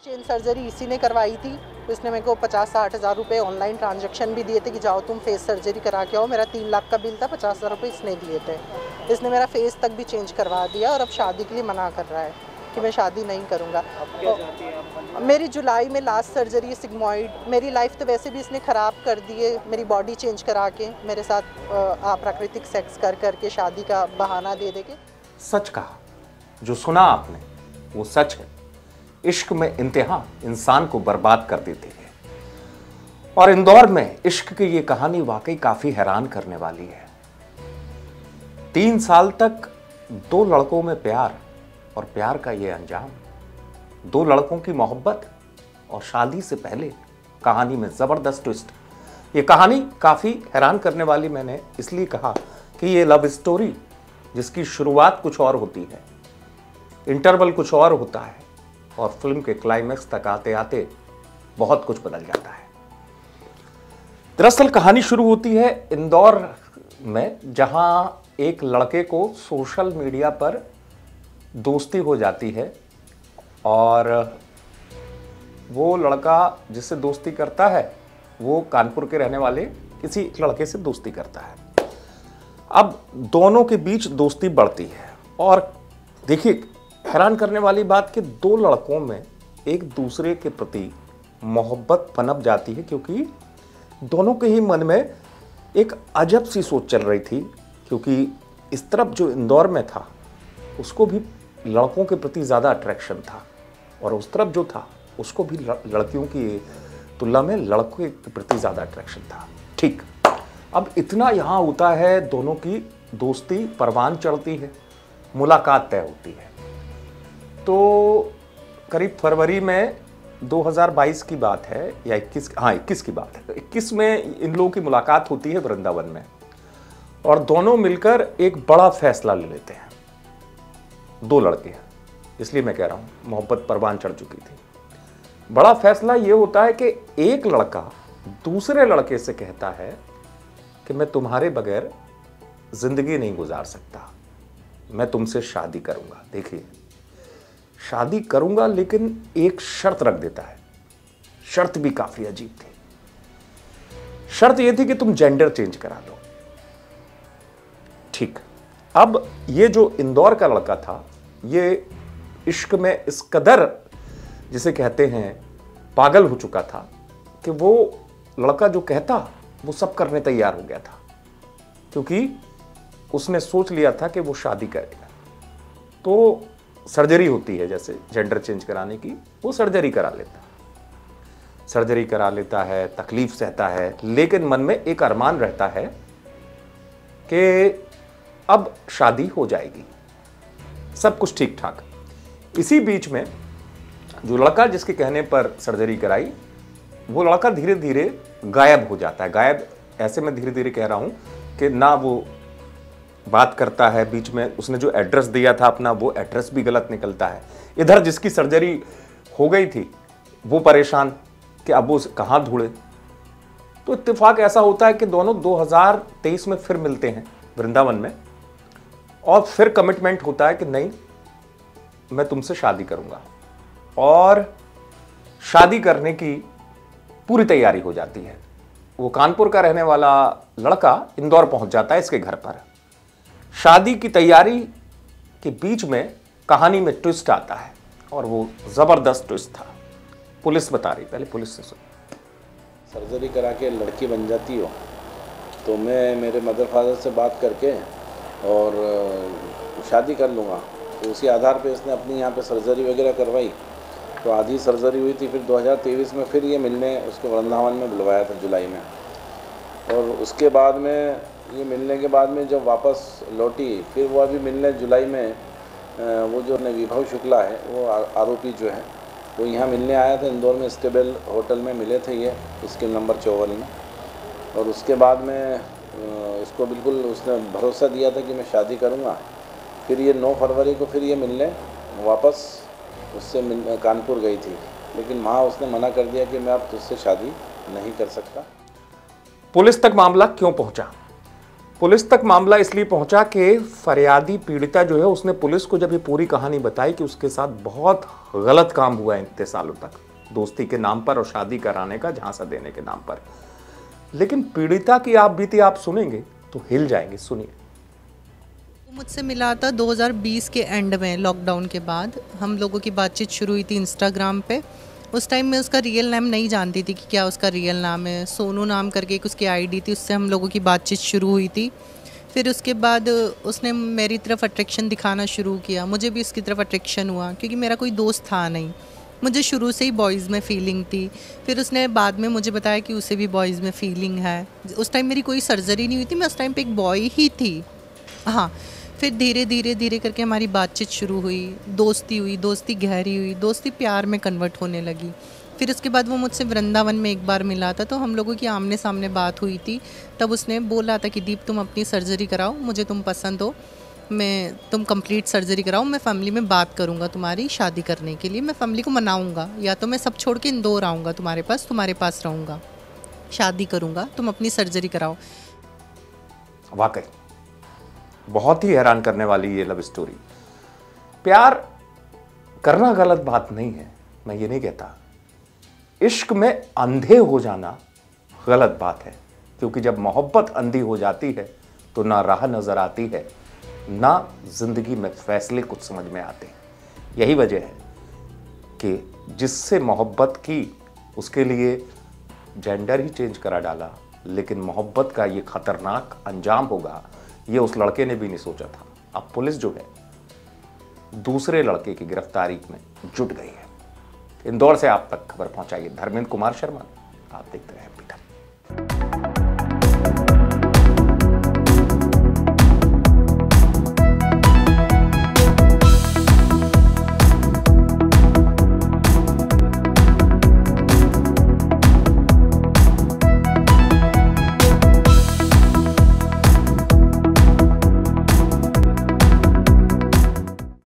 Chain surgery इसी ने करवाई थी, तो इसने मेरे को 50-60 हज़ार रुपये ऑनलाइन ट्रांजैक्शन भी दिए थे कि जाओ तुम फेस सर्जरी करा के आओ। मेरा 3 लाख का बिल था, 50 हज़ार रुपये इसने दिए थे। इसने मेरा फेस तक भी चेंज करवा दिया और अब शादी के लिए मना कर रहा है कि मैं शादी नहीं करूँगा। मेरी जुलाई में लास्ट सर्जरी है, सिग्मॉइड। मेरी लाइफ तो वैसे भी इसने ख़राब कर दी है, मेरी बॉडी चेंज करा के, मेरे साथ अप्राकृतिक सेक्स कर करके, शादी का बहाना दे के। सच कहा, जो सुना आपने वो सच है। इश्क में इंतहा इंसान को बर्बाद कर देती है। और इंदौर में इश्क की ये कहानी वाकई काफी हैरान करने वाली है। 3 साल तक 2 लड़कों में प्यार और प्यार का ये अंजाम, 2 लड़कों की मोहब्बत और शादी से पहले कहानी में जबरदस्त ट्विस्ट। ये कहानी काफी हैरान करने वाली मैंने इसलिए कहा कि ये लव स्टोरी जिसकी शुरुआत कुछ और होती है, इंटरवल कुछ और होता है और फिल्म के क्लाइमैक्स तक आते आते बहुत कुछ बदल जाता है। दरअसल कहानी शुरू होती है इंदौर में, जहां एक लड़के को सोशल मीडिया पर दोस्ती हो जाती है और वो लड़का जिससे दोस्ती करता है वो कानपुर के रहने वाले किसी लड़के से दोस्ती करता है। अब दोनों के बीच दोस्ती बढ़ती है और देखिए हैरान करने वाली बात कि 2 लड़कों में एक दूसरे के प्रति मोहब्बत पनप जाती है, क्योंकि दोनों के ही मन में एक अजब सी सोच चल रही थी। क्योंकि इस तरफ जो इंदौर में था उसको भी लड़कों के प्रति ज़्यादा अट्रैक्शन था और उस तरफ जो था उसको भी लड़कियों की तुलना में लड़कों के प्रति ज़्यादा अट्रैक्शन था। ठीक, अब इतना यहाँ होता है, दोनों की दोस्ती परवान चढ़ती है, मुलाकात तय होती है। तो करीब फरवरी में 2022 की बात है या 21 की बात है। 21 में इन लोगों की मुलाकात होती है वृंदावन में और दोनों मिलकर एक बड़ा फैसला ले लेते हैं। 2 लड़के हैं, इसलिए मैं कह रहा हूं मोहब्बत परवान चढ़ चुकी थी। बड़ा फैसला यह होता है कि एक लड़का दूसरे लड़के से कहता है कि मैं तुम्हारे बगैर जिंदगी नहीं गुजार सकता, मैं तुमसे शादी करूंगा। देखिए, शादी करूंगा, लेकिन एक शर्त रख देता है। शर्त भी काफी अजीब थी। शर्त यह थी कि तुम जेंडर चेंज करा दो। ठीक, अब ये जो इंदौर का लड़का था ये इश्क में इस कदर जिसे कहते हैं पागल हो चुका था कि वो लड़का जो कहता वो सब करने तैयार हो गया था, क्योंकि उसने सोच लिया था कि वो शादी करेगा। तो सर्जरी होती है जैसे जेंडर चेंज कराने की, वो सर्जरी करा लेता है, तकलीफ सहता है, लेकिन मन में एक अरमान रहता है कि अब शादी हो जाएगी, सब कुछ ठीक ठाक। इसी बीच में जो लड़का जिसके कहने पर सर्जरी कराई, वो लड़का धीरे धीरे गायब हो जाता है। गायब ऐसे मैं धीरे धीरे कह रहा हूं कि ना वो बात करता है, बीच में उसने जो एड्रेस दिया था अपना वो एड्रेस भी गलत निकलता है। इधर जिसकी सर्जरी हो गई थी वो परेशान कि अब वो कहाँ ढूंढे। तो इत्तेफाक ऐसा होता है कि दोनों 2023 में फिर मिलते हैं वृंदावन में और फिर कमिटमेंट होता है कि नहीं, मैं तुमसे शादी करूंगा। और शादी करने की पूरी तैयारी हो जाती है। वो कानपुर का रहने वाला लड़का इंदौर पहुंच जाता है इसके घर पर। शादी की तैयारी के बीच में कहानी में ट्विस्ट आता है और वो जबरदस्त ट्विस्ट था। पुलिस बता रही, पहले पुलिस से सुन। सर्जरी करा के लड़की बन जाती हो तो मैं मेरे मदर फादर से बात करके और शादी कर लूँगा। तो उसी आधार पे इसने अपनी यहाँ पे सर्जरी वगैरह करवाई। तो आधी सर्जरी हुई थी, फिर 2023 में फिर ये मिलने उसको वृंदावन में बुलवाया था जुलाई में। और उसके बाद में ये मिलने के बाद में जब वापस लौटी, फिर वो अभी मिलने जुलाई में वो जो विभव शुक्ला है वो आरोपी जो है वो यहाँ मिलने आया था इंदौर में, स्टेबल होटल में मिले थे ये स्कीम नंबर 54 में। और उसके बाद में इसको बिल्कुल उसने भरोसा दिया था कि मैं शादी करूँगा। फिर ये 9 फरवरी को फिर ये मिलने वापस उससे कानपुर गई थी, लेकिन वहाँ उसने मना कर दिया कि मैं अब तुझसे शादी नहीं कर सकता। पुलिस तक मामला क्यों पहुंचा? पुलिस तक मामला इसलिए पहुंचा कि फरियादी पीड़िता जो है उसने पुलिस को जब ये पूरी कहानी बताई कि उसके साथ बहुत गलत काम हुआ है इतने सालों तक, दोस्ती के नाम पर और शादी कराने का झांसा देने के नाम पर। लेकिन पीड़िता की आप बीती आप सुनेंगे तो हिल जाएंगे। सुनिए। मुझसे मिला था 2020 के एंड में, लॉकडाउन के बाद हम लोगों की बातचीत शुरू हुई थी इंस्टाग्राम पे। उस टाइम मैं उसका रियल नेम नहीं जानती थी कि क्या उसका रियल नाम है। सोनू नाम करके एक उसकी आईडी थी, उससे हम लोगों की बातचीत शुरू हुई थी। फिर उसके बाद उसने मेरी तरफ अट्रैक्शन दिखाना शुरू किया, मुझे भी उसकी तरफ अट्रैक्शन हुआ क्योंकि मेरा कोई दोस्त था नहीं, मुझे शुरू से ही बॉयज़ में फ़ीलिंग थी। फिर उसने बाद में मुझे बताया कि उसे भी बॉयज़ में फ़ीलिंग है। उस टाइम मेरी कोई सर्जरी नहीं हुई थी, मैं उस टाइम पे एक बॉय ही थी। हाँ, फिर धीरे धीरे धीरे करके हमारी बातचीत शुरू हुई, दोस्ती हुई, दोस्ती गहरी हुई, दोस्ती प्यार में कन्वर्ट होने लगी। फिर उसके बाद वो मुझसे वृंदावन में एक बार मिला था, तो हम लोगों की आमने सामने बात हुई थी। तब उसने बोला था कि दीप तुम अपनी सर्जरी कराओ, मुझे तुम पसंद हो, तुम कंप्लीट सर्जरी कराओ, मैं फैमिली में बात करूँगा तुम्हारी शादी करने के लिए, मैं फैमिली को मनाऊँगा, या तो मैं सब छोड़ के इंदौर आऊँगा तुम्हारे पास रहूँगा, शादी करूँगा, तुम अपनी सर्जरी कराओ। वाकई बहुत ही हैरान करने वाली ये लव स्टोरी। प्यार करना गलत बात नहीं है, मैं ये नहीं कहता। इश्क में अंधे हो जाना गलत बात है, क्योंकि जब मोहब्बत अंधी हो जाती है तो ना राह नजर आती है, ना जिंदगी में फैसले कुछ समझ में आते। यही वजह है कि जिससे मोहब्बत की उसके लिए जेंडर ही चेंज करा डाला, लेकिन मोहब्बत का ये खतरनाक अंजाम होगा ये उस लड़के ने भी नहीं सोचा था। अब पुलिस जो है दूसरे लड़के की गिरफ्तारी में जुट गई है। इंदौर से आप तक खबर पहुंचाइए धर्मेंद्र कुमार शर्मा, आप देखते रहे।